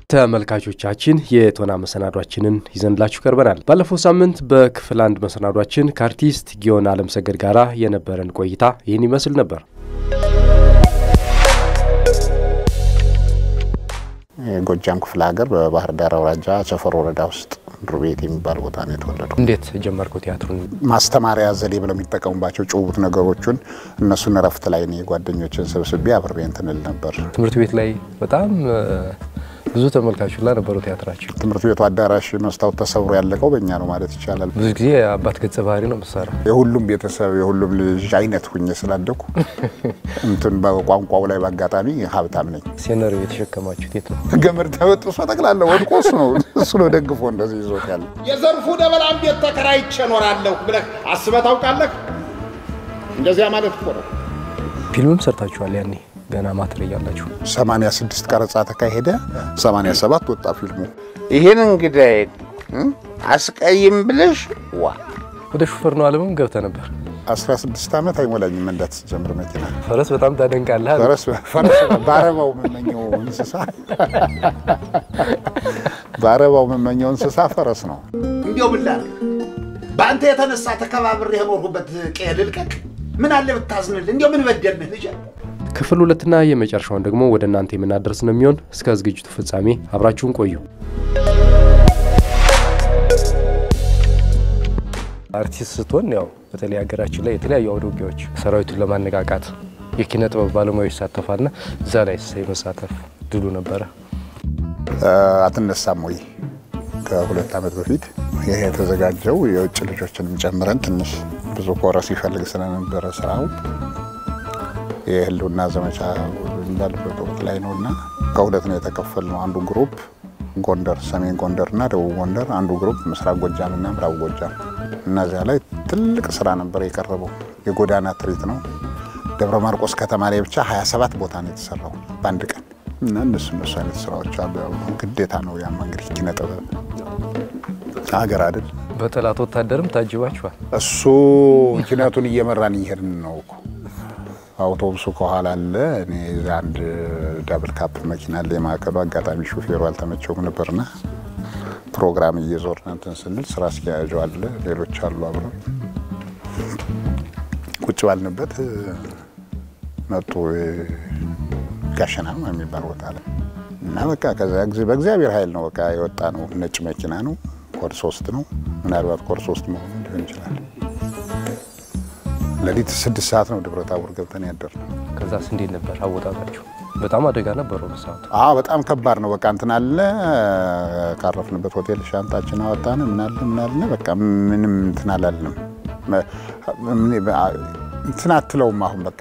ተመልካቾቻችን የቶና መሰናዷችንን ይዘንላችሁ ቀርበናል። ባለፈው ሳምንት በክፍል 1 መሰናዷችን ከአርቲስት ጊዮን አለምሰገድ ጋራ የነበረን ቆይታ ይህን ይመስል ነበር። ጎጃም ክፍለ ሀገር በባህር ዳር አውራጃ ቸፈር ወረዳ ውስጥ ድሩቤት የሚባል ቦታ ነው የተወለደው። እንዴት ጀመርኩት? ቲያትሩን ማስተማሪያ ዘዴ ብለው የሚጠቀሙባቸው ጭውውት ነገሮችን እነሱን ረፍት ላይ ነው ጓደኞችን ሰብስቤ አብሬ እንትንል ነበር። ትምህርት ቤት ላይ በጣም ብዙ ተመልካቾች ነበሩ ቲያትራችን። ትምህርት ቤቱ አዳራሽ መስታወት ተሰብሮ ያለቀው በእኛ ነው ማለት ይቻላል። ብዙ ጊዜ አባት ገጸ ባህሪ ነው መሰራ። የሁሉም ቤተሰብ የሁሉም ልጅ አይነት ሁኜ ስላደኩ እንትን በቋንቋው ላይ ባጋጣሚ ሀብታም ነኝ። ሴነር የተሸከማችሁት የት ነው? ገመድ ተበጥሶ ጠቅላላ ወድቆስ ነው እሱ ነው ደግፎ እንደዚህ ይዞት ያለ። የዘርፉ ደበላም ቤት ተከራይቼ እኖራለሁ ብለህ አስበህ ታውቃለህ? እንደዚያ ማለት እኮ ነው። ፊልምም ሰርታችኋል ያኔ ገና ማትሪያ ያላችሁ? 86 ቀረጻ ተካሄደ፣ 87 ወጣ ፊልሙ። ይሄን እንግዲህ አስቀይም ብለሽ ዋ ወደ ሹፌር ነው ዓለምም ገብተ ነበር። 16 አመት አይሞላኝም መንዳት ጀምር መኪና። ፈረስ በጣም ታደንቃለህ። ፈረስ ባረባው መመኘው እንስሳ ፈረስ ነው። እንዴው ብላል ባንተ የተነሳ ተከባብሬ የኖርኩበት ቀልልቀቅ ምን አለ ብታዝንልኝ? እንዴው ምን በደልነህ ልጅ? ክፍል 2ና የመጨረሻውን ደግሞ ወደ እናንተ የምናደርስ ነው የሚሆን። እስከ ዝግጅቱ ፍጻሜ አብራችሁን ቆዩ። አርቲስት ስትሆን ያው በተለይ ሀገራችን ላይ የተለያዩ አውዶጊያዎች ሰራዊቱን ለማነቃቃት የኪነ ጥበብ ባለሙያዎች ይሳተፋልና እዛ ላይ መሳተፍ ድሉ ነበረ። አትነሳም ወይ? ከ2 አመት በፊት ይሄ የተዘጋጀው የውጭ ልጆችንም ጨምረን ትንሽ ብዙ ኮረስ ይፈልግ ስለነበረ ስራው የህልውና ዘመቻ እንዳለበት ወቅት ላይ ነውና ከሁለት ነው የተከፈልነው። አንዱ ግሩፕ ጎንደር፣ ሰሜን ጎንደርና ደቡብ ጎንደር፣ አንዱ ግሩፕ ምስራቅ ጎጃምና ምዕራብ ጎጃም። እነዚያ ላይ ትልቅ ስራ ነበር የቀረበው። የጎዳና ትርኢት ነው። ደብረ ማርቆስ ከተማ ላይ ብቻ 27 ቦታ ነው የተሰራው በአንድ ቀን እና እነሱ አይነት ስራዎች አሉ። ግዴታ ነው ያም እንግዲህ ኪነ ጥበብ ሀገር አይደል። በጠላት ወታደርም ታጅባችኋል? እሱ ኪነቱን እየመራን ይሄድን ነው እኮ። አውቶቡሱ ከኋላ አለ። እኔ አንድ ዳብል ካፕ መኪና አለ የማከሉ አጋጣሚ ሹፌሩ አልተመቸውም ነበርና ፕሮግራም እየዞርን እንትን ስንል ስራ አስኪያጁ አለ፣ ሌሎች አሉ አብረን ቁጭ ባልንበት መጡ። ጋሸና ነው የሚባል ቦታ አለ እና በቃ ከዛ ጊዜ በእግዚአብሔር ኃይል ነው በቃ የወጣ ነው። ነጭ መኪና ነው፣ ኮድ 3 ነው። ምናልባት ኮድ 3 መሆኑ ሊሆን ይችላል። ለሊት 6 ሰዓት ነው ደብረ ታቦር ገብተን ያደርነው። ከዛስ እንዴት ነበር አወጣጣችሁ? በጣም አደጋ ነበር በሰዓቱ? በጣም ከባድ ነው። በቃ እንትን አለ ካረፍንበት ሆቴል ሻንጣችን አወጣን። ምን አለ በቃ ምንም እንትን አላልንም። እንትን አትለውም። አሁን በቃ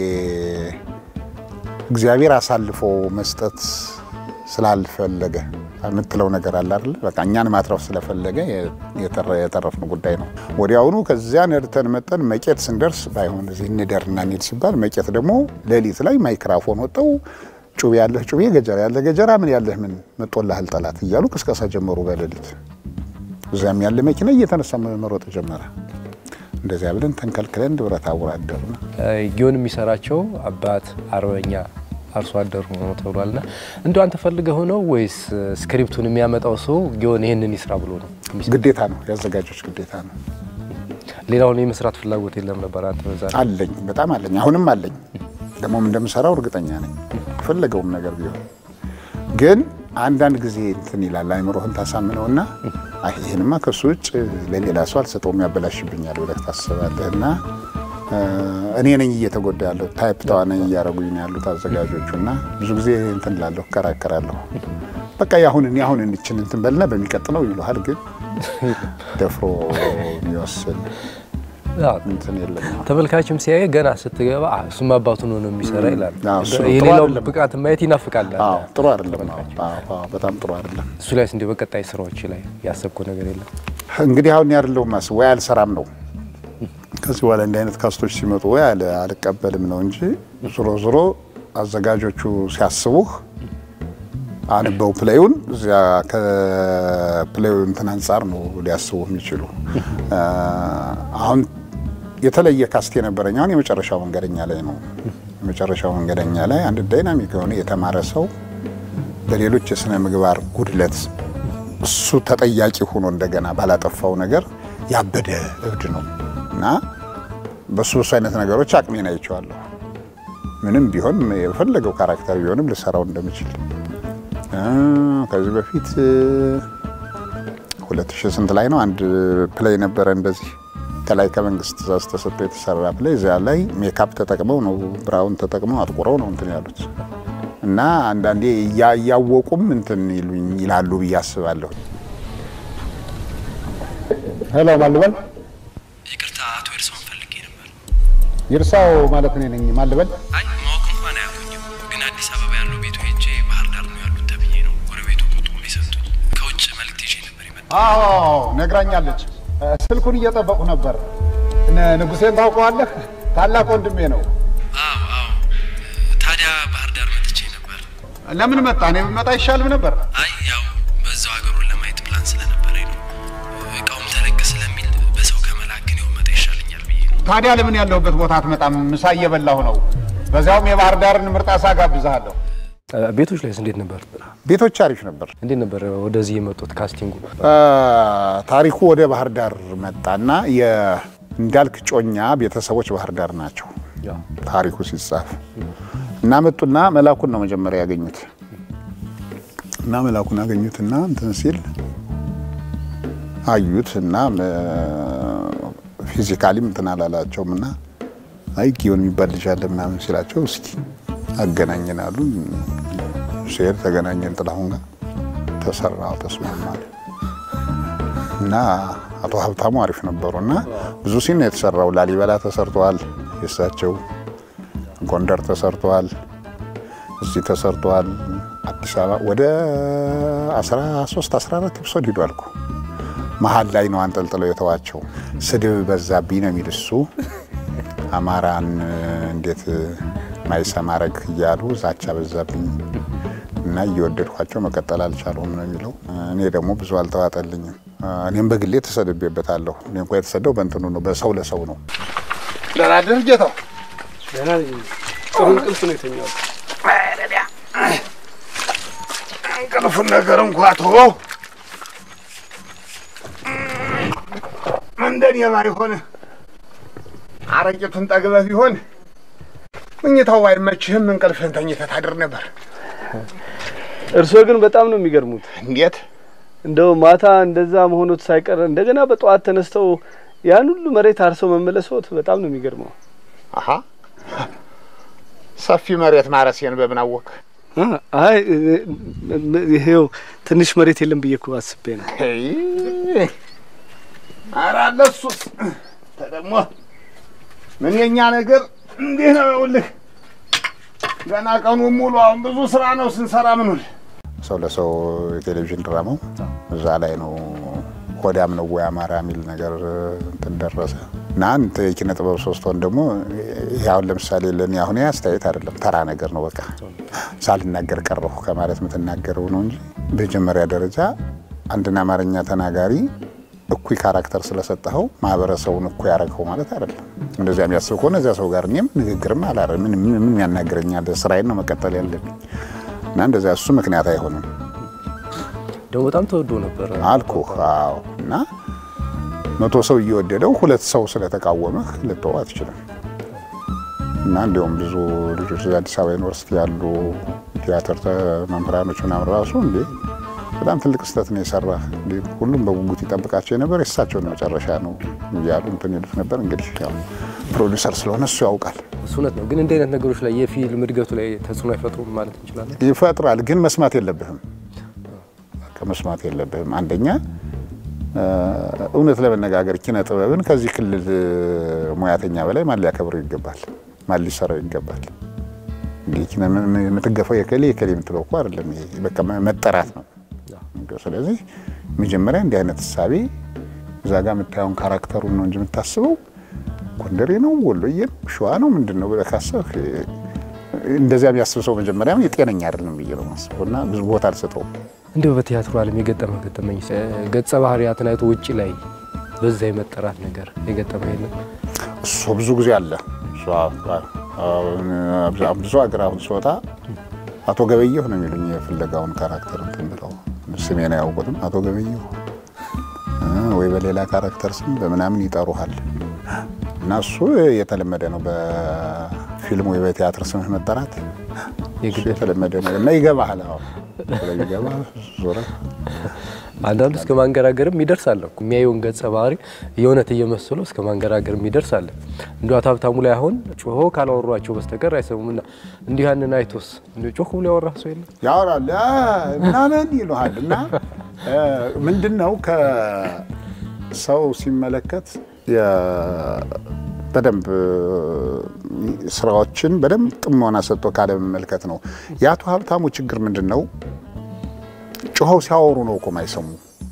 እግዚአብሔር አሳልፎ መስጠት ስላልፈለገ የምትለው ነገር አለ አይደል? በቃ እኛን ማትረፍ ስለፈለገ የተረፍነው ጉዳይ ነው። ወዲያውኑ ከዚያ ነርተን መጠን መቄት ስንደርስ ባይሆን እዚህ እንደርና እንሂድ ሲባል መቄት ደግሞ ሌሊት ላይ ማይክራፎን ወጣው ጩቤ ያለህ ጩቤ፣ ገጀራ ያለህ ገጀራ፣ ምን ያለህ ምን መጦላህል ጠላት እያሉ ቅስቀሳ ጀመሩ በሌሊት። እዛም ያለ መኪና እየተነሳ መሮጥ ጀመረ። እንደዚያ ብለን ተንከልክለን ደብረ ታቦር አደርና ጊዮን የሚሰራቸው አባት አርበኛ አርሶ አደር ሆኖ ተብሏልና እንደው አንተ ፈልገህ ነው ወይስ ስክሪፕቱን የሚያመጣው ሰው ጊዮን ይሄንን ይስራ ብሎ ነው? ግዴታ ነው፣ ያዘጋጆች ግዴታ ነው። ሌላውን የመስራት ፍላጎት የለም ነበር? አንተ በዛ አለኝ፣ በጣም አለኝ፣ አሁንም አለኝ። ደሞም እንደምሰራው እርግጠኛ ነኝ ፈለገውም ነገር ቢሆን። ግን አንዳንድ ጊዜ እንትን ይላል አይምሮህን ታሳምነውና ይሄንማ ከሱ ውጭ ለሌላ ሰው አልሰጠውም ያበላሽብኛል ብለህ ታስባለህና እኔ ነኝ እየተጎዳ ያለው። ታይፕ ተዋናኝ እያረጉኝ ያሉት አዘጋጆቹና ብዙ ጊዜ እንትን ላለሁ ከራከራለሁ። በቃ ያሁን እንችን እንትን በልና በሚቀጥለው ይሉሃል። ግን ደፍሮ የሚወስን እንትን የለም። ተመልካችም ሲያየ ገና ስትገባ እሱም አባቱ ነው የሚሰራ ይላል። የሌላው ብቃት ማየት ይናፍቃል። ጥሩ አይደለም። በጣም ጥሩ አይደለም። እሱ ላይ እንደ በቀጣይ ስራዎች ላይ ያሰብኩ ነገር የለም። እንግዲህ አሁን ያለው ማስ ወይ አልሰራም ነው። ከዚህ በኋላ እንደ አይነት ካስቶች ሲመጡ ወይ አልቀበልም ነው እንጂ ዞሮ አዘጋጆቹ ሲያስቡህ አንበው ፕሌዩን እዚያ ከፕሌዩ እንትን አንፃር ነው ሊያስቡ የሚችሉ። አሁን የተለየ ካስት የነበረኝ አሁን የመጨረሻው መንገደኛ ላይ ነው። የመጨረሻው መንገደኛ ላይ አንድ ዳይናሚክ የሆነ የተማረ ሰው በሌሎች የስነ ምግባር ጉድለት እሱ ተጠያቂ ሆኖ እንደገና ባላጠፋው ነገር ያበደ እብድ ነው እና በሱ አይነት ነገሮች አቅሜን አይቼዋለሁ። ምንም ቢሆን የፈለገው ካራክተር ቢሆንም ልሰራው እንደምችል ከዚህ በፊት 2000 ስንት ላይ ነው አንድ ፕሌይ ነበረ እንደዚህ ከላይ ከመንግስት ትዕዛዝ ተሰጥቶ የተሰራ ፕሌይ እዚያ ላይ ሜካፕ ተጠቅመው ነው ብራውን ተጠቅመው አጥቁረው ነው እንትን ያሉት እና አንዳንዴ ያያወቁም እንትን ይላሉ ብዬ አስባለሁ። ሄሎ ማልበል ይቅርታ አቶ ይርሳውን ፈልጌ ነበር። ይርሳው ማለት እኔ ነኝ። ማልበል አይ ማወቅ እንኳን አያውቁኝም፣ ግን አዲስ አበባ ያለው ቤቱ ሄጄ ባህር ዳር ነው ያሉት ተብዬ ነው ጎረቤቱ ቁጥሩ የሰጡት። ከውጭ መልእክት ይዤ ነበር የመጣሁት። አዎ ነግራኛለች። ስልኩን እየጠበቁ ነበር። ንጉሴን ታውቀዋለህ? ታላቅ ወንድሜ ነው። አዎ ታዲያ ባህር ዳር መጥቼ ነበር። ለምን መጣ? እኔ ብመጣ ይሻልም ነበር። አይ ያው በዛው ሀገሩን ለማየት ፕላን ስለነበረኝ ነው። እቃውም ተለቅ ስለሚል በሰው ከመላክ ግን መጣ ይሻለኛል ብዬ ነው። ታዲያ ለምን ያለሁበት ቦታ አትመጣም? ምሳ እየበላሁ ነው። በዛውም የባህር ዳርን ምርጥ አሳ ጋብዝሃለሁ። ቤቶች ላይ እንዴት ነበር? ቤቶች አሪፍ ነበር። እንዴት ነበር ወደዚህ የመጡት ካስቲንጉ? ታሪኩ ወደ ባህር ዳር መጣና እንዳልክ ጮኛ ቤተሰቦች ባህር ዳር ናቸው ታሪኩ ሲጻፍ እና መጡና መላኩን ነው መጀመሪያ ያገኙት እና መላኩን አገኙትና እንትን ሲል አዩትና ፊዚካሊም እንትን አላላቸውምና አይ ጊዮን የሚባል ልጅ አለ ምናምን ሲላቸው እስኪ አገናኘን አሉ። ሼር ተገናኘን ጥላሁን ጋር ተሰራው ተስማማል እና አቶ ሀብታሙ አሪፍ ነበሩና ብዙ ሲን የተሰራው ላሊበላ ተሰርቷል፣ የሳቸው ጎንደር ተሰርቷል፣ እዚህ ተሰርቷል። አዲስ አበባ ወደ 13 14 ኤፒሶድ ሄዷልኩ። መሀል ላይ ነው አንጠልጥለው የተዋቸው። ስድብ በዛብኝ ነው የሚል እሱ አማራን እንዴት ማይሰማረግ እያሉ ዛቻ በዛብኝ እና እየወደድኳቸው መቀጠል አልቻለሁም ነው የሚለው። እኔ ደግሞ ብዙ አልተዋጠልኝም። እኔም በግሌ ተሰድቤበታለሁ። እኔ እንኳን የተሰደው በእንትኑ ነው፣ በሰው ለሰው ነው። ደህና አደርክ ጌታው? ደህና ነኝ። ጥሩ እንቅልፍ ነው የተኛሁት። እንቅልፉን ነገር እንኳን ተወው። እንደኔ ባይሆን አረቄቱን ጠግበህ ቢሆን ምኝታው አይመችህም፣ እንቅልፍህን ተኝተህ ታድር ነበር። እርስዎ ግን በጣም ነው የሚገርሙት። እንዴት እንደው ማታ እንደዛ መሆኑት ሳይቀር እንደገና በጠዋት ተነስተው ያን ሁሉ መሬት አርሰው መመለስዎት በጣም ነው የሚገርመው። አሃ ሰፊ መሬት ማረሴን በምን አወቅ? አይ ይሄው ትንሽ መሬት የለም ብዬ እኮ አስቤ ነው። ኧረ እሱስ ደግሞ ምን የኛ ነገር እንዴት ነው? ይኸውልህ ገና ቀኑን ሙሉ አሁን ብዙ ስራ ነው ስንሰራ ምንውል። ሰው ለሰው የቴሌቪዥን ድራማው እዛ ላይ ነው ሆዳም ነው ወይ አማራ የሚል ነገር እንትን ደረሰ እና አንተ የኪነ ጥበብ 3 ወን ደግሞ ያው ለምሳሌ ለኔ አሁን ያስተያየት አይደለም ተራ ነገር ነው። በቃ ሳልናገር ቀረሁ ከማለት የምትናገረው ነው እንጂ በመጀመሪያ ደረጃ አንድና አማርኛ ተናጋሪ እኩይ ካራክተር ስለሰጠኸው ማህበረሰቡን እኩይ ያረከው ማለት አይደለም። እንደዚያ የሚያስብ ከሆነ እዚያ ሰው ጋር እኔም ንግግርም አላረም ምን ያናገረኛል? ስራዬን ነው መቀጠል ያለብኝ እና እንደዚያ እሱ ምክንያት አይሆንም። ደግሞ በጣም ተወዶ ነበር አልኩህ። አዎ እና 100 ሰው እየወደደው 2 ሰው ስለተቃወመህ ልተው አትችልም። እና እንደውም ብዙ ልጆች አዲስ አበባ ዩኒቨርሲቲ ያሉ ቲያትር መምህራኖች ምናምን ራሱ እንዴ በጣም ትልቅ ስህተት ነው የሰራህ፣ ሁሉም በጉጉት ይጠብቃቸው የነበር የእሳቸውን መጨረሻ ነው እያሉ እንትን ይሉት ነበር። እንግዲህ ያው ፕሮዲውሰር ስለሆነ እሱ ያውቃል። እሱነት ነው። ግን እንደ አይነት ነገሮች ላይ የፊልም እድገቱ ላይ ተጽዕኖ አይፈጥሩም ማለት እንችላለን? ይፈጥራል፣ ግን መስማት የለብህም። ከመስማት የለብህም። አንደኛ እውነት ለመነጋገር ኪነ ጥበብን ከዚህ ክልል ሙያተኛ በላይ ማን ሊያከብረው ይገባል፣ ማን ሊሰራው ይገባል። እንዴ ኪነ የምትገፋው የከሌ የምትለው እኮ አይደለም። ይሄ በቃ መጠራት ነው። ስለዚህ መጀመሪያ እንዲህ አይነት ሐሳቤ እዛ ጋር የምታየውን ካራክተሩን ነው እንጂ የምታስበው ጎንደሬ ነው ወሎዬ ነው ሸዋ ነው ምንድነው ብለህ ካሰብክ እንደዚያ የሚያስብ ሰው መጀመሪያ የጤነኛ አይደለም ብዬ ነው የማስበውና ብዙ ቦታ አልሰጠውም። እንደው በቲያትሩ ዓለም የገጠመኝ ገጸ ባህሪያትን አይቶ ውጪ ላይ በዛ የመጠራት ነገር የገጠመኝ የለም? እሱ ብዙ ጊዜ አለ። ብዙ ሀገር አሁን ሲወጣ አቶ ገበየሁ ነው የሚሉኝ የፍለጋውን ካራክተር እንትን ብለው ስሜን አያውቁትም። አቶ ገበየሁ ወይ በሌላ ካራክተር ስም በምናምን ይጠሩሃል እና እሱ የተለመደ ነው። በፊልም ወይ በቲያትር ስም መጠራት የተለመደ ነው እና ይገባሃል። አዎ ይገባ ዞረ አንዳንዱ እስከ ማንገራገርም ይደርሳል እኮ የሚያየውን ገጸ ባህሪ የእውነት እየመሰለው እስከ ማንገራገርም ይደርሳል። እንዲሁ አቶ ሀብታሙ ላይ አሁን ጮሆ ካላወሯቸው በስተቀር አይሰሙምና እንዲሁ ያንን አይቶስ እንዲሁ ጮሁ ብሎ ያወራ ሰው የለም ያወራል ምናምን ይሉሃል እና ምንድነው ከሰው ሲመለከት በደንብ ስራዎችን በደንብ ጥሞና ሰጥቶ ካለ መመልከት ነው። ያቱ ሀብታሙ ችግር ምንድነው? ጮኸው ሲያወሩ ነው እኮ ማይሰሙ።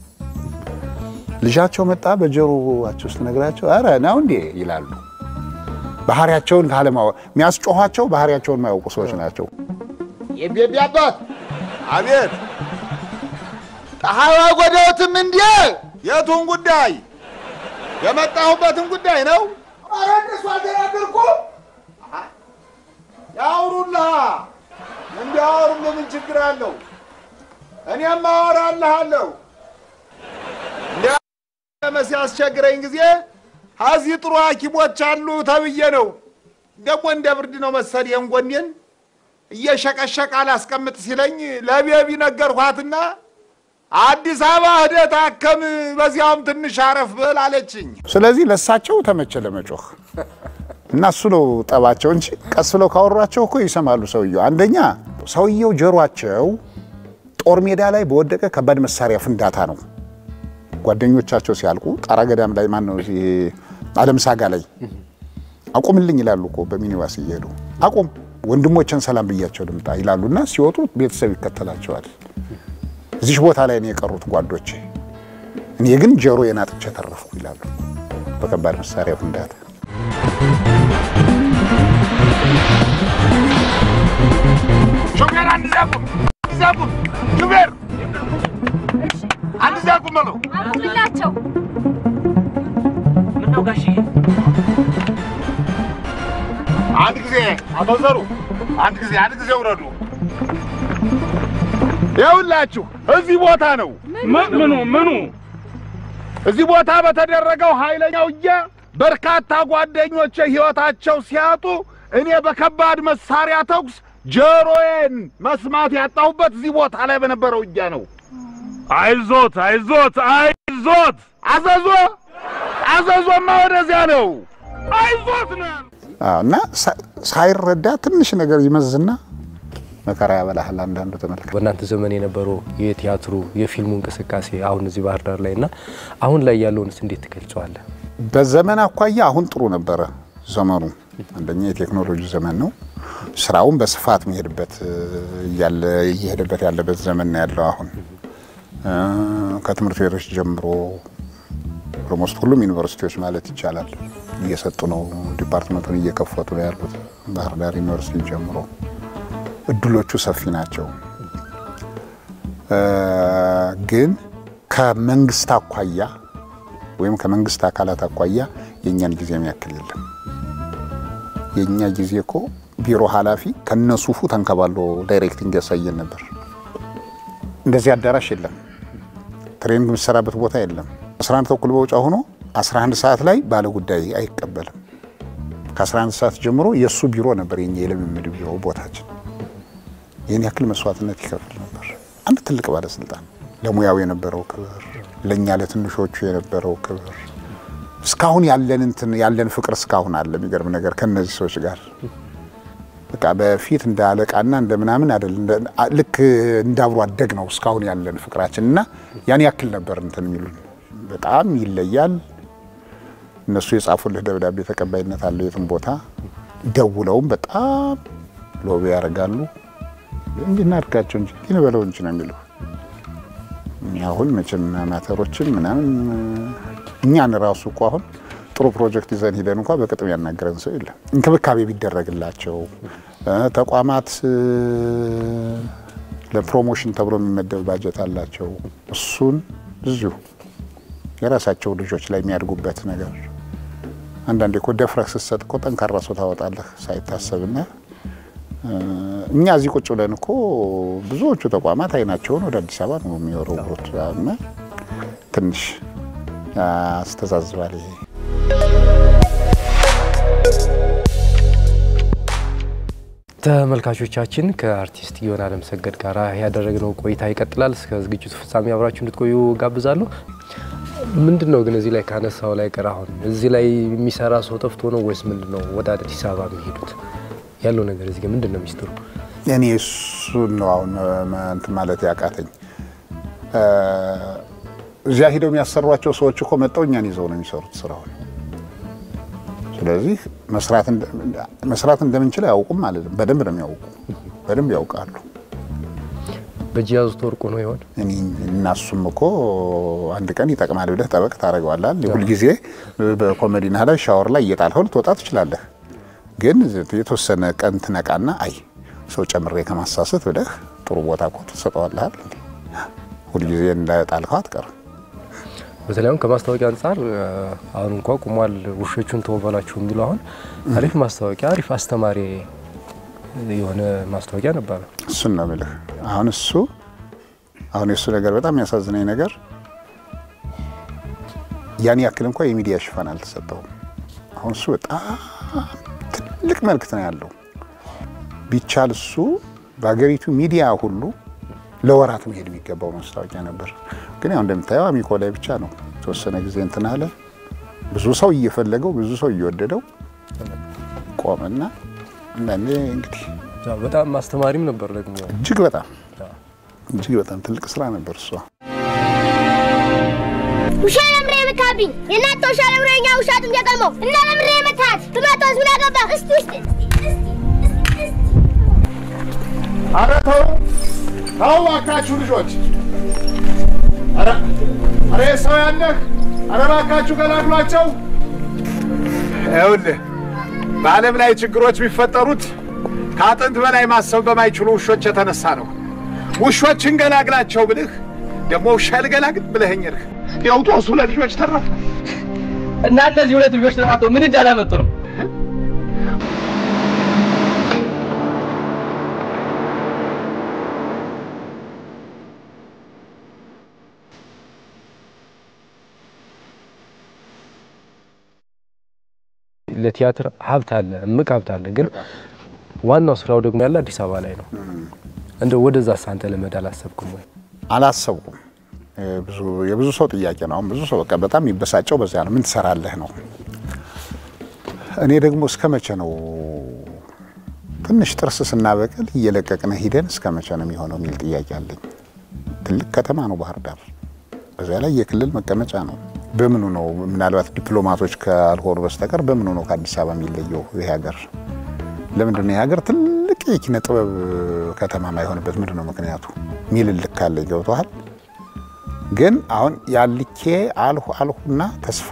ልጃቸው መጣ በጆሮአቸው ስትነግራቸው አረ ነው እንዴ ይላሉ። ባህሪያቸውን ካለማው የሚያስጮኋቸው ባህሪያቸውን ማያውቁ ሰዎች ናቸው። የቤቢ አባት አቤት ጣሃዋ ጎዳውትም እንዴ የቱን ጉዳይ የመጣሁበትን ጉዳይ ነው። አረ እንደሱ አደረግኩ ያውሩላ እንዲያወሩ ምን ችግር አለው? እኔም አወራልሃለሁ። እንደመስ ያስቸግረኝ ጊዜ አዚ ጥሩ ሐኪሞች አሉ ተብዬ ነው። ደግሞ እንደ ብርድ ነው መሰል የንጎኔን እየሸቀሸቀ አላስቀምጥ ሲለኝ ለቤቢ ነገርኳትና አዲስ አበባ ሄደህ ታከም በዚያውም ትንሽ አረፍ ብል አለችኝ። ስለዚህ ለሳቸው ተመቸ ለመጮህ እና እሱ ነው ጠባቸው እንጂ ቀስ ብለው ካወሯቸው እኮ ይሰማሉ። ሰውየው አንደኛ ሰውየው ጆሮአቸው ጦር ሜዳ ላይ በወደቀ ከባድ መሳሪያ ፍንዳታ ነው። ጓደኞቻቸው ሲያልቁ ጣራ ገዳም ላይ ማን ነው ዓለም ሳጋ ላይ አቁምልኝ ይላሉ እኮ በሚኒባስ እየሄዱ አቁም ወንድሞችን ሰላም ብያቸው ልምጣ ይላሉና ሲወጡ ቤተሰብ ይከተላቸዋል። እዚህ ቦታ ላይ ነው የቀሩት ጓዶቼ፣ እኔ ግን ጆሮዬን አጥቼ ተረፍኩ ይላሉ በከባድ መሳሪያ ፍንዳታ። ሹፌር አንድ ዛቁም ሹፌር አንድ ዛቁም ነው አቁምላቸው። ምን ነው ጋሽዬ? አንድ ጊዜ አቶ ዘሩ አንድ ጊዜ ውረዱ። ይኸውላችሁ እዚህ ቦታ ነው። ምኑ እዚህ ቦታ በተደረገው ኃይለኛው ውጊያ በርካታ ጓደኞቼ ህይወታቸው ሲያጡ እኔ በከባድ መሳሪያ ተኩስ ጆሮዬን መስማት ያጣሁበት እዚህ ቦታ ላይ በነበረው ውጊያ ነው። አይዞት አዘዞማ ወደዚያ ነው። አይዞት ነው እና ሳይረዳ ትንሽ ነገር ይመዝና መከራ ያበላል። አንዳንዱ ተመልከተ በእናንተ ዘመን የነበረው የቲያትሩ የፊልሙ እንቅስቃሴ አሁን እዚህ ባህር ዳር ላይና አሁን ላይ ያለውንስ እንዴት ትገልጸዋለህ? በዘመን አኳያ አሁን ጥሩ ነበረ ዘመኑ። አንደኛ የቴክኖሎጂ ዘመን ነው። ስራውን በስፋት መሄድበት እየሄደበት ያለበት ዘመን ነው ያለው። አሁን ከትምህርት ቤቶች ጀምሮ ኦልሞስት ሁሉም ዩኒቨርሲቲዎች ማለት ይቻላል እየሰጡ ነው። ዲፓርትመንቱን እየከፈቱ ነው ያሉት። ባህር ዳር ዩኒቨርሲቲ ጀምሮ እድሎቹ ሰፊ ናቸው። ግን ከመንግስት አኳያ ወይም ከመንግስት አካላት አኳያ የኛን ጊዜ የሚያክል የለም። የኛ ጊዜ እኮ ቢሮ ኃላፊ ከነሱፉ ተንከባሎ ዳይሬክቲንግ ያሳየን ነበር። እንደዚህ አዳራሽ የለም። ትሬኒንግ የሚሰራበት ቦታ የለም። 11 ተኩል በውጫ ሆኖ 11 ሰዓት ላይ ባለ ጉዳይ አይቀበልም። ከ11 ሰዓት ጀምሮ የሱ ቢሮ ነበር የኛ የልምምድ ቢሮ ቦታችን። የኔ ያክል መስዋዕትነት ይከፍል ነበር። አንድ ትልቅ ባለስልጣን ለሙያው የነበረው ክብር፣ ለኛ ለትንሾቹ የነበረው ክብር እስካሁን ያለን ፍቅር እስካሁን አለ። የሚገርም ነገር ከነዚህ ሰዎች ጋር በቃ በፊት እንደ አለቃና እንደ ምናምን አይደል ልክ እንዳብሮ አደግ ነው እስካሁን ያለን ፍቅራችንና ያን ያክል ነበር እንትን የሚሉን በጣም ይለያል። እነሱ የጻፉልህ ደብዳቤ ተቀባይነት አለው የትም ቦታ ደውለውም በጣም ሎቢ ያደርጋሉ። እንዲናርካቸው እንጂ ይነበለው እንጂ ነው የሚሉ አሁን መቼም አማተሮችን ምናምን እኛን ራሱ እኮ አሁን ጥሩ ፕሮጀክት ይዘን ሄደን እንኳን በቅጥም ያናገረን ሰው የለም። እንክብካቤ ቢደረግላቸው ተቋማት ለፕሮሞሽን ተብሎ የሚመደብ ባጀት አላቸው። እሱን እዚሁ የራሳቸው ልጆች ላይ የሚያድጉበት ነገር አንዳንዴ እኮ ደፍረህ ስትሰጥ እኮ ጠንካራ ሰው ታወጣለህ ሳይታሰብና እኛ እዚህ ቁጭ ብለን እኮ ብዙዎቹ ተቋማት አይናቸውን ወደ አዲስ አበባ ነው የሚወረውሩት እና ትንሽ አስተዛዝባል። ተመልካቾቻችን ከአርቲስት ጊዮን አለምሰገድ ጋር ያደረግነው ቆይታ ይቀጥላል። እስከ ዝግጅቱ ፍጻሜ አብራችሁ እንድትቆዩ ጋብዛለሁ። ምንድነው ግን እዚህ ላይ ካነሳው ላይ ቀራሁን እዚህ ላይ የሚሰራ ሰው ጠፍቶ ነው ወይስ ምንድነው ወደ አዲስ አበባ የሚሄዱት ያለው ነገር እዚህ ጋር ምንድነው ሚስጥሩ? እኔ እሱ ነው አሁን እንትን ማለት ያቃተኝ። እዚያ ሄደው የሚያሰሯቸው ሰዎች እኮ መጣው እኛን ይዘው ነው የሚሰሩት ስራውን። ስለዚህ መስራት እንደምንችል ያውቁም ማለት ነው። በደንብ ነው የሚያውቁ፣ በደንብ ያውቃሉ። በጂያዙት ወርቁ ነው ይሆን እኔ እናሱም እኮ አንድ ቀን ይጠቅማል ብለህ ጠበቅ ታረጋዋለህ። ሁሉ ጊዜ በኮሜዲና ላይ ሻወር ላይ እየጣልኸው ልትወጣ ትችላለህ። ግን የተወሰነ ቀን ትነቃና አይ ሰው ጨምሬ ከማሳሰት ብለህ ጥሩ ቦታ እኮ ተሰጠዋለህ። ሁሉ ጊዜ እንዳጣልኸው አትቀርም። በተለይም ከማስታወቂያ አንፃር አሁን እንኳን ቁሟል ውሾቹን ተወበላችሁ የሚለው አሁን አሪፍ ማስታወቂያ አሪፍ አስተማሪ የሆነ ማስታወቂያ ነበር። እሱን ነው የምልህ። አሁን እሱ ነገር በጣም የሚያሳዝነኝ ነገር ያን ያክል እንኳን የሚዲያ ሽፋን አልተሰጠውም። አሁን እሱ በጣም ትልቅ መልእክት ነው ያለው። ቢቻል እሱ በአገሪቱ ሚዲያ ሁሉ ለወራት መሄድ የሚገባው ማስታወቂያ ነበር። ግን ያው እንደምታየው አሚኮ ላይ ብቻ ነው ተወሰነ ጊዜ እንትን አለ። ብዙ ሰው እየፈለገው ብዙ ሰው እየወደደው ቆመና እንደኔ እንግዲህ በጣም ማስተማሪም ነበር ደግሞ እጅግ በጣም ትልቅ ስራ ነበር እሱ። ውሻ ለምሬ መታብኝ የናቶ ውሻ ለምሬኛ ውሻቱን ያቀልመው እና ለምሬ መታት ትማታስ ምን አገባ እስቲ ኧረ ተው እባካችሁ ልጆች፣ ኧረ ሰው ያለህ ኧረ እባካችሁ ገላግሏቸው። ይኸውልህ በዓለም ላይ ችግሮች የሚፈጠሩት ከአጥንት በላይ ማሰብ በማይችሉ ውሾች የተነሳ ነው። ውሾችን ገላግላቸው ብልህ ደግሞ ውሻ ልገላግል ብለኸኝ ነህ። ያው ጦሱ ለልጆች ተረፈ እና እነዚህ ሁለት ልጆች ተማተው ምን እንዳላመጡ ነው? ለቲያትር ሀብት አለ እምቅ ሀብት አለ። ግን ዋናው ስራው ደግሞ ያለ አዲስ አበባ ላይ ነው። እንደው ወደዛ ሳንተ ለመዳ አላሰብኩም ወይ? አላሰብኩም። የብዙ ሰው ጥያቄ ነው። ብዙ ሰው በቃ በጣም ይበሳጨው በዛ ነው። ምን ትሰራለህ ነው። እኔ ደግሞ እስከመቼ ነው ትንሽ ጥርስ ስናበቅል እየለቀቅነ ሄደን እስከመቼ ነው የሚሆነው የሚል ጥያቄ አለኝ። ትልቅ ከተማ ነው ባህር ዳር። በዛ ላይ የክልል መቀመጫ ነው። በምኑ ነው ምናልባት ዲፕሎማቶች ካልሆኑ በስተቀር በምኑ ነው ከአዲስ አበባ የሚለየው ይሄ ሀገር? ለምንድን ነው ይሄ ሀገር ትልቅ የኪነ ጥበብ ከተማ ማይሆንበት ምንድነው ምክንያቱ? ሚልልክ አለ ይገውታል። ግን አሁን ያልኬ አልሁና ተስፋ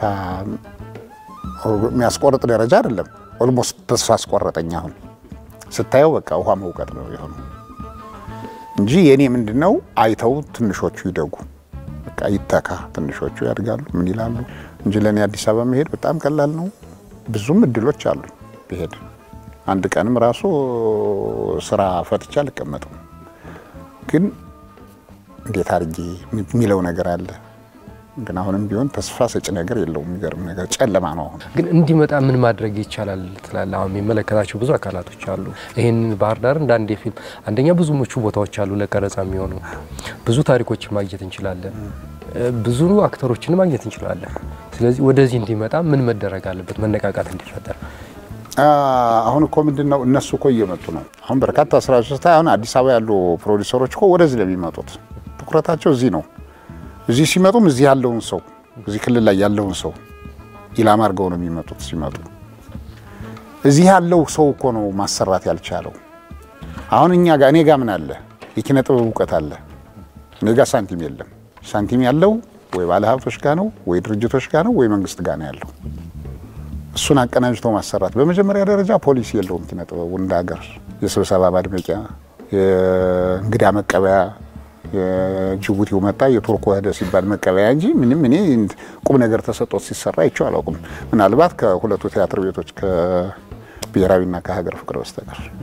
የሚያስቆርጥ ደረጃ አይደለም። ኦልሞስት ተስፋ አስቆረጠኝ። አሁን ስታየው በቃ ውሃ መውቀጥ ነው የሆነው እንጂ የኔ ምንድነው አይተው ትንሾቹ ይደጉ በቃ ይተካ ትንሾቹ ያድጋሉ ምን ይላሉ እንጂ ለኔ አዲስ አበባ መሄድ በጣም ቀላል ነው። ብዙም እድሎች አሉ በሄድ አንድ ቀንም ራሱ ስራ ፈትቻ ልቀመጥ። ግን እንዴት አርጊ የሚለው ነገር አለ። ግን አሁንም ቢሆን ተስፋ ሰጭ ነገር የለውም። የሚገርም ነገር ጨለማ ነው። ግን እንዲመጣ ምን ማድረግ ይቻላል ትላለህ? አሁን የሚመለከታቸው ብዙ አካላቶች አሉ። ይሄን ባህር ዳር እንዳንዴ ፊልም አንደኛ ብዙ ምቹ ቦታዎች አሉ ለቀረጻ የሚሆኑ ብዙ ታሪኮችን ማግኘት እንችላለን። ብዙ አክተሮችን ማግኘት እንችላለን። ስለዚህ ወደዚህ እንዲመጣ ምን መደረግ አለበት መነቃቃት እንዲፈጠር? አሁን እኮ ምንድነው እነሱ እኮ እየመጡ ነው። አሁን በርካታ ስራዎች አሁን አዲስ አበባ ያሉ ፕሮዲዩሰሮች እኮ ወደዚህ ለሚመጡት ትኩረታቸው እዚህ ነው። እዚህ ሲመጡም እዚህ ያለውን ሰው እዚህ ክልል ላይ ያለውን ሰው ኢላማ አድርገው ነው የሚመጡት። ሲመጡ እዚህ ያለው ሰው እኮ ነው ማሰራት ያልቻለው። አሁን እኔ ጋር ምን አለ? የኪነ ጥበብ ዕውቀት አለ። እኔ ጋር ሳንቲም የለም። ሳንቲም ያለው ወይ ባለ ሀብቶች ጋር ነው ወይ ድርጅቶች ጋር ነው ወይ መንግስት ጋር ነው ያለው። እሱን አቀናጅቶ ማሰራት በመጀመሪያ ደረጃ ፖሊሲ የለውም ኪነ ጥበቡ እንደ ሀገር። የስብሰባ ማድመቂያ፣ የእንግዳ መቀበያ፣ የጅቡቲው መጣ የቱርኩ ሄደ ሲባል መቀበያ እንጂ ምንም እኔ ቁም ነገር ተሰጥቶት ሲሰራ አይቼው አላውቅም። ምናልባት ከሁለቱ ቲያትር ቤቶች ከብሔራዊና ከሀገር ፍቅር በስተቀር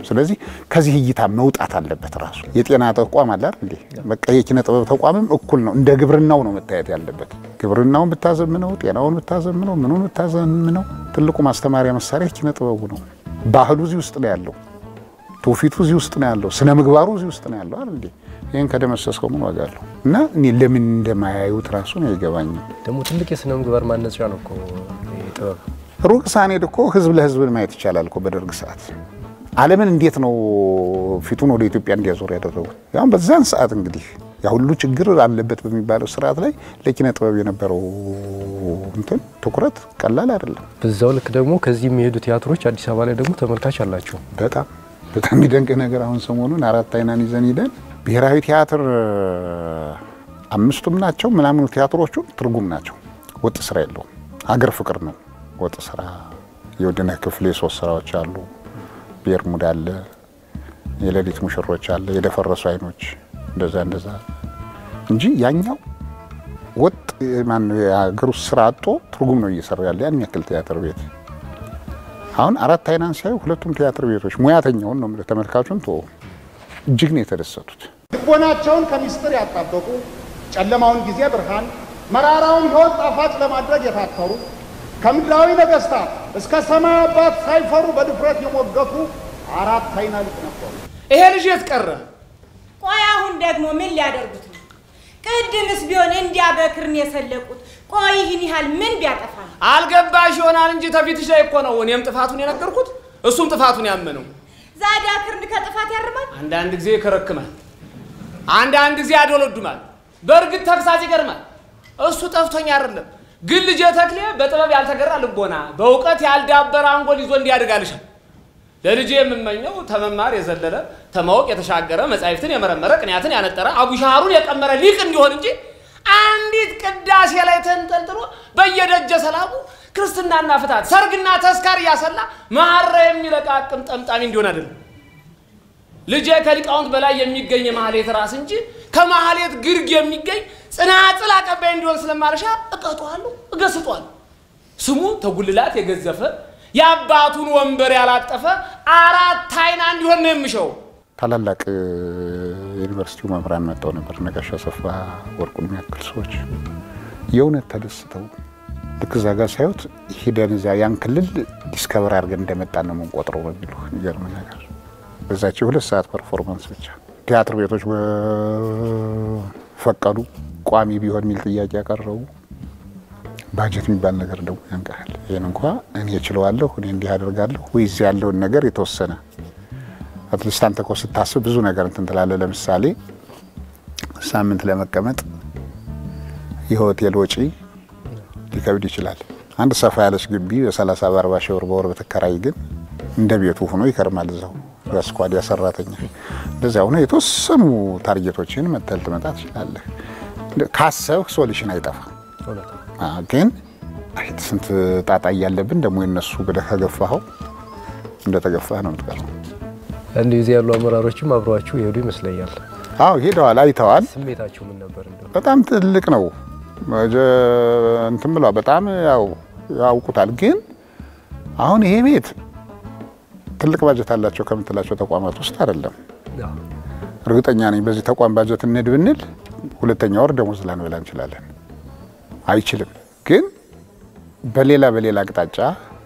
ስለዚህ ከዚህ እይታ መውጣት አለበት ራሱ የጤና ተቋም አለ አይደል በቃ የኪነ ጥበብ ተቋምም እኩል ነው እንደ ግብርናው ነው መታየት ያለበት ግብርናውን ብታዘምነው ጤናውን ብታዘምነው ምኑን ብታዘምነው ትልቁ ማስተማሪያ መሳሪያ ኪነ ጥበቡ ነው ባህሉ እዚህ ውስጥ ነው ያለው ትውፊቱ እዚህ ውስጥ ነው ያለው ስነ ምግባሩ እዚህ ውስጥ ነው ያለው አይደል ይሄን ከደመሰስከው ምን ዋጋ አለው እና እኔ ለምን እንደማያዩት ራሱ ነው ይገባኝ ደግሞ ትልቅ የስነ ምግባር ማነጽ ነው እኮ ጥበብ ሩቅ ሳኔድ እኮ ህዝብ ለህዝብ ማየት ይቻላል እኮ በደርግ ሰዓት ዓለምን እንዴት ነው ፊቱን ወደ ኢትዮጵያ እንዲያዞር ያደረጉት ያው በዛን ሰዓት እንግዲህ ያ ሁሉ ችግር አለበት በሚባለው ስርዓት ላይ ለኪነ ጥበብ የነበረው እንትን ትኩረት ቀላል አይደለም በዛው ልክ ደግሞ ከዚህ የሚሄዱ ቲያትሮች አዲስ አበባ ላይ ደግሞ ተመልካች አላቸው በጣም የሚደንቅ ነገር አሁን ሰሞኑን አራት አይናን ይዘን ሄደን ብሔራዊ ቲያትር አምስቱም ናቸው ምናምኑ ቲያትሮቹ ትርጉም ናቸው ወጥ ስራ የለውም ሀገር ፍቅር ነው ወጥ ስራ የወደነ ክፍሌ 3 ስራዎች አሉ ቤርሙዳ አለ የሌሊት ሙሽሮች አለ የደፈረሱ አይኖች እንደዛ እንጂ ያኛው ወጥ ማን የሀገር ስራ አጥቶ ትርጉም ነው እየሰራ ያለ ያን ያክል ቲያትር ቤት አሁን አራት አይናን ሳይው ሁለቱም ቲያትር ቤቶች ሙያተኛውን ነው ተመልካቹን እጅግ ነው የተደሰቱት ልቦናቸውን ከሚስጥር ያጣበቁ ጨለማውን ጊዜ ብርሃን መራራውን ሕይወት ጣፋጭ ለማድረግ የታተሩ ከምድራዊ ነገስታት እስከ ሰማይ አባት ሳይፈሩ በድፍረት የሞገቱ አራት አይና ልጅ ነበሩ ይሄ ልጅ የትቀረ ቆይ አሁን ደግሞ ምን ሊያደርጉት ነው ቅድምስ ቢሆን እንዲያ በክርን የሰለቁት ቆይ ይህን ያህል ምን ቢያጠፋል አልገባሽ ይሆናል እንጂ ተፊትሽ ላይ እኮ ነው እኔም ጥፋቱን የነገርኩት እሱም ጥፋቱን ያመነው ዛዳ ክርን ከጥፋት ያርማል አንዳንድ ጊዜ ይከረክማል አንዳንድ ጊዜ ያዶለዱማል በርግጥ ተክሳጽ ይገርማል እሱ ጠፍቶኝ አይደለም ግን ልጅ ተክሌ በጥበብ ያልተገራ ልቦና በእውቀት ያልዳበረ አንጎል ይዞ እንዲያድጋልሽ ለልጅ የምመኘው ተመማር የዘለለ ተማወቅ የተሻገረ መጻሕፍትን የመረመረ ቅንያትን ያነጠረ አቡሻሩን የቀመረ ሊቅ እንዲሆን እንጂ አንዲት ቅዳሴ ላይ ተንጠልጥሎ በየደጀ ሰላሙ ክርስትናና ፍታት ሰርግና ተስካር ያሰላ ማሐረ የሚለቃቅም ጠምጣሚ እንዲሆን አይደለም ልጅ ከሊቃውንት በላይ የሚገኝ ማህሌት ራስ እንጂ ከማህሌት ግርግ የሚገኝ ጽናጽል አቀባይ እንዲሆን ስለማርሻ እቀጣዋለሁ እገስጣዋለሁ ስሙ ተጉልላት የገዘፈ ያባቱን ወንበር ያላጠፈ አራት አይና እንዲሆን ነው የምሸው ታላላቅ ዩኒቨርሲቲው መምህራን መጣው ነበር ነጋሽ አሰፋ ወርቁን የሚያክል ሰዎች የእውነት ተደስተው ልክ እዛ ጋር ሳይሆት ሂደን እዛ ያን ክልል ዲስከቨር አድርገን እንደመጣን ነው የምንቆጥረው በሚሉ ይገርም ነገር በዛቸው 2 ሰዓት ፐርፎርማንስ ብቻ ቲያትር ቤቶች ፈቀዱ ቋሚ ቢሆን ሚል ጥያቄ ያቀረቡ ባጀት የሚባል ነገር ደግሞ ያንቀራል ይሄን እንኳን እኔ እችለዋለሁ እኔ እንዲህ አደርጋለሁ ወይስ ያለውን ነገር የተወሰነ አትሊስት አንተ እኮ ስታስብ ብዙ ነገር እንትን ትላለህ ለምሳሌ ሳምንት ለመቀመጥ የሆቴል ወጪ ሊከብድ ይችላል አንድ ሰፋ ያለች ግቢ በ30 በ40 ሺህ ብር በወር በተከራይ ግን እንደ ቤቱ ሆኖ ይከርማል እዛው ያስኳድ ያሰራተኛ እንደዛው ነው የተወሰኑ ታርጌቶችን መተል ትመጣ ትችላለህ ካሰብክ ሶሉሽን አይጠፋ ግን አይት ስንት ጣጣ ያለብን ደግሞ የነሱ በደህ ከገፋው እንደተገፋህ ነው የምትቀርው እንደዚህ ያሉ አመራሮችም አብሯችሁ ይሄዱ ይመስለኛል አዎ ሄደዋል አይተዋል ስሜታቸው ምን ነበር እንደው በጣም ትልቅ ነው እንትን ብለው በጣም ያውቁታል ግን አሁን ይሄ ቤት ትልቅ ባጀት አላቸው ከምትላቸው ተቋማት ውስጥ አይደለም እርግጠኛ ነኝ በዚህ ተቋም ባጀት እንድብንል ሁለተኛ ወር ደሞዝ ላንበላ እንችላለን አይችልም ግን በሌላ አቅጣጫ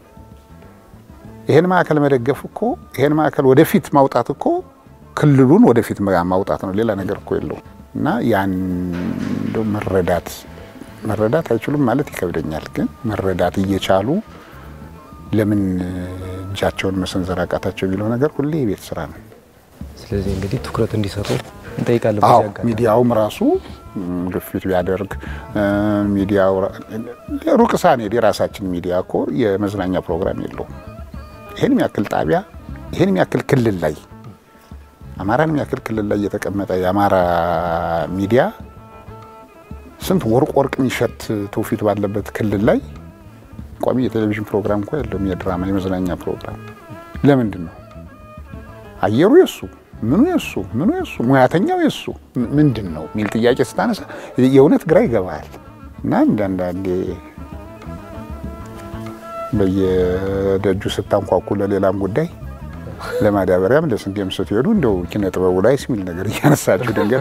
ይሄን ማዕከል መደገፍ እኮ ይሄን ማዕከል ወደፊት ማውጣት እኮ ክልሉን ወደፊት ማውጣት ነው ሌላ ነገር እኮ የለው እና ያን እንደው መረዳት አይችሉም ማለት ይከብደኛል ግን መረዳት እየቻሉ ለምን እጃቸውን መሰንዘር አቃታቸው ቢለው ነገር ሁሌ ቤት ስራ ነው ስለዚህ እንግዲህ ትኩረት እንዲሰጡ እንጠይቃለን ሚዲያውም ራሱ ግፊት ቢያደርግ ሚዲያው ሩቅ ሳኔድ የራሳችን ሚዲያ እኮ የመዝናኛ ፕሮግራም የለውም ይሄን የሚያክል ጣቢያ ይሄን የሚያክል ክልል ላይ አማራን የሚያክል ክልል ላይ የተቀመጠ የአማራ ሚዲያ ስንት ወርቅ የሚሸት ትውፊት ባለበት ክልል ላይ ቋሚ የቴሌቪዥን ፕሮግራም እኮ የለውም የድራማ የመዝናኛ ፕሮግራም ለምንድን ነው አየሩ የሱ ምኑ የሱ ሙያተኛው የሱ ምንድን ነው ሚል ጥያቄ ስታነሳ የእውነት ግራ ይገባል እና አንዳንዴ በየደጁ ስታንኳኩ ለሌላም ጉዳይ ለማዳበሪያም ለስንዴም ስትሄዱ እንደው ኪነ ጥበቡ ላይ ሲሚል ነገር እያነሳችሁ ድንገት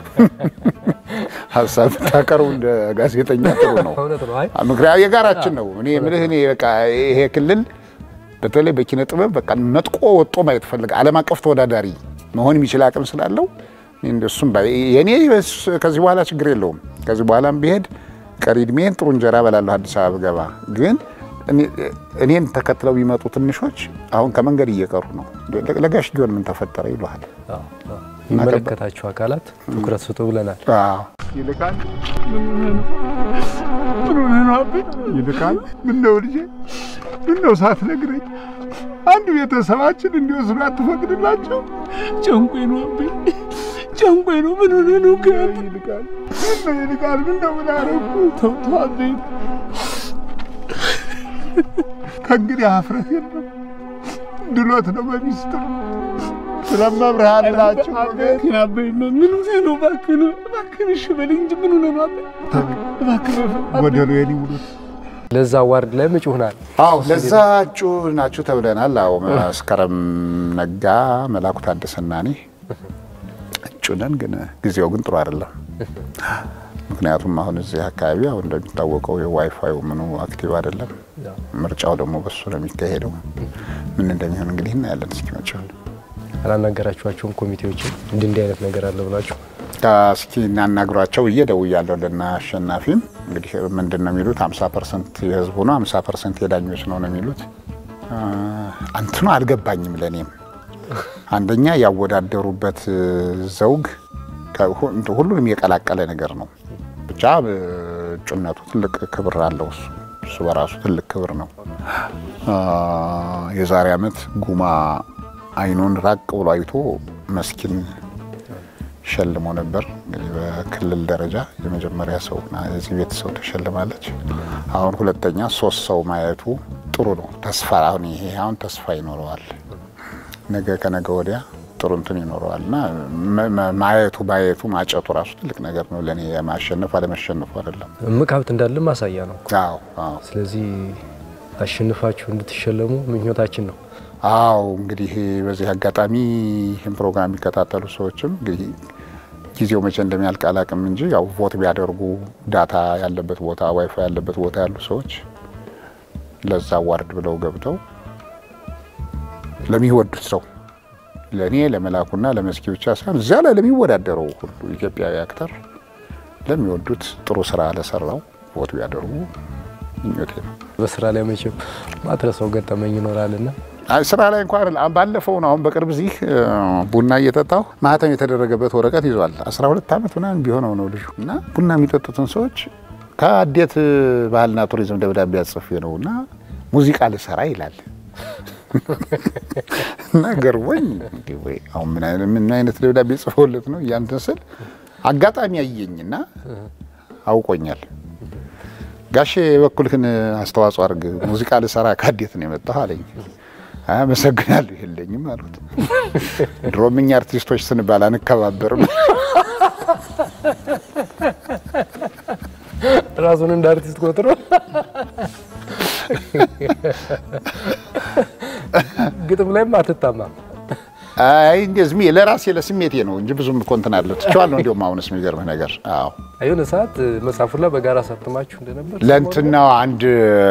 ሀሳብ ታቀርቡ እንደ ጋዜጠኛ ጥሩ ነው። ምክንያቱም የጋራችን ነው። እኔ የምልህ እኔ በቃ ይሄ ክልል በተለይ በኪነ ጥበብ በቃ መጥቆ ወጦ ማየት ፈልግ ዓለም አቀፍ ተወዳዳሪ መሆን የሚችል አቅም ስላለው እንደሱም የኔ ከዚህ በኋላ ችግር የለውም። ከዚህ በኋላም ቢሄድ ቀሪ እድሜን ጥሩ እንጀራ በላለሁ አዲስ አበባ ገባ። ግን እኔን ተከትለው ቢመጡ ትንሾች አሁን ከመንገድ እየቀሩ ነው። ለጋሽ ጊዮን ምን ተፈጠረ ይሏል። የሚመለከታቸው አካላት ትኩረት ስጡ ብለናል። ይልቃል ይልቃል ምነው ልጄ ምነው ሳትነግረኝ አንድ ቤተሰባችን እንዲወስዱ አትፈቅድላቸው? ጨንቆኝ ነው አብኝ ጨንቆኝ ነው። ምን ሆነ ነው ጋር ይልቃል ምነው ምን አደረኩ? ተው አብኝ ከእንግዲህ አፍረት የለም ድሎት ነው በሚስጥር ስለመብርሃን ላችሁ አብኝ ምን ሆነ ነው? እባክህ እሺ በለኝ እንጂ ምን ሆነ ነው አብኝ? እባክህ ጎደሎ የኔ ውሎት ለዛ ዋርድ ላይ ምጭ ሆናል። አዎ ለዛ እጩ ናችሁ ተብለናል። አዎ መስከረም ነጋ መላኩ ታደሰና እኔ እጩ ነን። ግን ጊዜው ግን ጥሩ አይደለም። ምክንያቱም አሁን እዚህ አካባቢ አሁን እንደሚታወቀው የዋይፋዩ ምኑ አክቲቭ አይደለም። ምርጫው ደግሞ በሱ ነው የሚካሄደው። ምን እንደሚሆን እንግዲህ እናያለን። እስኪ መጨረሻ አላናገራችኋቸውም ኮሚቴዎችን እንዲህ አይነት ነገር አለ ብላችሁ? እስኪ እናናግሯቸው እየደውያለሁ ለናሸናፊም እንግዲህ ምንድነው የሚሉት 50% የህዝቡ ነው 50% የዳኞች ነው የሚሉት። አንተኑ አልገባኝም። ለኔም አንደኛ ያወዳደሩበት ዘውግ ሁሉንም የቀላቀለ ነገር ነው። ብቻ ጭነቱ ትልቅ ክብር አለው። እሱ በራሱ ትልቅ ክብር ነው። የዛሬ አመት ጉማ አይኑን ራቅ ብሎ አይቶ መስኪን ሸልሞ ነበር። እንግዲህ በክልል ደረጃ የመጀመሪያ ሰውና የዚህ ቤት ሰው ተሸልማለች። አሁን ሁለተኛ 3 ሰው ማየቱ ጥሩ ነው። ተስፋ አሁን ይሄ አሁን ተስፋ ይኖረዋል። ነገ ከነገ ወዲያ ጥሩ እንትን ይኖረዋልና ማየቱ ማጨቱ ራሱ ትልቅ ነገር ነው ለኔ። የማሸነፍ አለመሸነፍ አይደለም ምካብት እንዳለ ማሳያ ነው። አዎ ስለዚህ አሸንፋችሁ እንድትሸለሙ ምኞታችን ነው። አዎ እንግዲህ በዚህ አጋጣሚ ይሄን ፕሮግራም የሚከታተሉ ሰዎችም እንግዲህ ጊዜው መቼ እንደሚያልቅ አላውቅም እንጂ ያው ቮት ቢያደርጉ ዳታ ያለበት ቦታ ዋይፋይ ያለበት ቦታ ያሉ ሰዎች ለዛ ዋርድ ብለው ገብተው ለሚወዱት ሰው ለኔ ለመላኩና ለመስኪ ብቻ ሳይሆን እዛ ላይ ለሚወዳደረው ሁሉ ኢትዮጵያዊ አክተር ለሚወዱት ጥሩ ስራ ለሰራው ቮት ቢያደርጉ ምኞቴ ነው። በስራ ላይ መቼም ማትረሳው ገጠመኝ ይኖራልና ስራ ላይ እንኳን ባለፈው ነው አሁን በቅርብ እዚህ ቡና እየጠጣው ማህተም የተደረገበት ወረቀት ይዟል። 12 አመት ምናምን ቢሆነው ነው ልጁ እና ቡና የሚጠጡትን ሰዎች ከአዴት ባህልና ቱሪዝም ደብዳቤ ያጽፍ ነውና ሙዚቃ ልሰራ ይላል። ነገር ወይ አሁን ምን አይነት ደብዳቤ ጽፎለት ነው ያንተን ስል አጋጣሚ ያየኝና አውቆኛል። ጋሼ በኩልህን አስተዋጽኦ አድርግ ሙዚቃ ልሰራ ከአዴት ነው የመጣው አለኝ። አመሰግናለሁ ይልኝም አሉት። ድሮምኛ አርቲስቶች ስንባል አንከባበርም። ራሱን እንደ አርቲስት ቆጥሮ ግጥም ላይም አትታማም። አይ እንደዚህ ለራሴ ለስሜቴ ነው እንጂ ብዙም ኮንተንት አለ ትቻለሁ። እንደውም አሁንስ የሚገርም ነገር አይሁን ሰዓት መጻፉላ በጋራ ሳትማችሁ እንደነበር ለእንትናው አንድ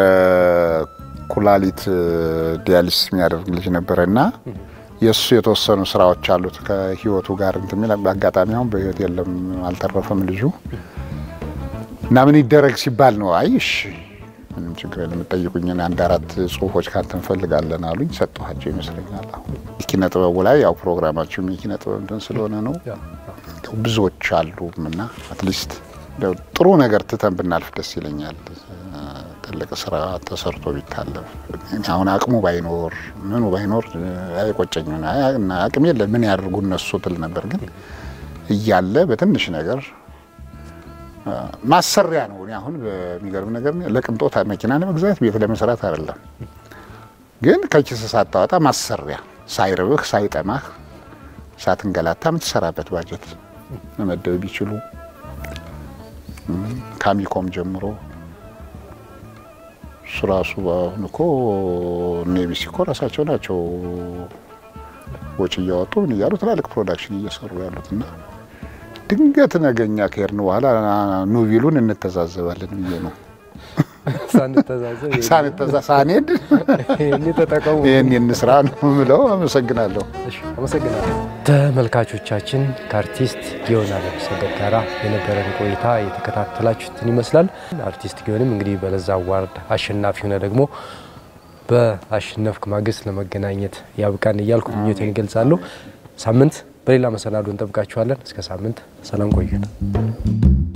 ኩላሊት ዲያሊስ የሚያደርግ ልጅ ነበርና የሱ የተወሰኑ ስራዎች አሉት ከህይወቱ ጋር እንትን የሚል በአጋጣሚ አሁን በህይወት የለም አልተረፈም ልጁ እና ምን ይደረግ ሲባል ነው አይሽ ምንም ችግር የለም ጠይቁኝና አንድ 4 ጽሁፎች ካንተ እንፈልጋለን አሉኝ። ሰጠኋቸው ይመስለኛል። አሁን ኪነ ጥበቡ ላይ ያው ፕሮግራማችሁ ኪነ ጥበብ እንትን ስለሆነ ነው ብዙዎች አሉና አትሊስት ጥሩ ነገር ትተን ብናልፍ ደስ ይለኛል። ትልቅ ስራ ተሰርቶ ቢታለፍ አሁን አቅሙ ባይኖር ምኑ ባይኖር አይቆጨኝም እና አቅም የለም ምን ያደርጉ እነሱ ትል ነበር። ግን እያለ በትንሽ ነገር ማሰሪያ ነው። አሁን በሚገርም ነገር ለቅንጦት መኪና ለመግዛት ቤት ለመስራት አይደለም። ግን ከኪስ ሳታወጣ ማሰሪያ ሳይርብህ ሳይጠማህ ሳትንገላታ የምትሰራበት ባጀት መመደብ ቢችሉ ካሚኮም ጀምሮ ሱራሱ አሁን እኮ ኔቢሲ እኮ ራሳቸው ናቸው ወጪ እያወጡ ምን እያሉ ትላልቅ ፕሮዳክሽን እየሰሩ ያሉትና ድንገት ነገኛ ከሄድን በኋላ ኑ ቢሉን እንተዛዘባለን ብዬ ነው። ሳንሄድ ይሄን እንስራ ነው የምለው። አመሰግናለሁ። አመሰግናለሁ። ተመልካቾቻችን ከአርቲስት ጊዮን አለምሰገድ ጋራ የነበረን ቆይታ የተከታተላችሁትን ይመስላል። አርቲስት ጊዮንም እንግዲህ በለዛ አዋርድ አሸናፊ ሆነ ደግሞ በአሸናፊ ማግስት ለመገናኘት ያብቃን እያልኩ ምኞቴን ገልጻለሁ። ሳምንት በሌላ መሰናዶ እንጠብቃችኋለን። እስከ ሳምንት ሰላም ቆዩን።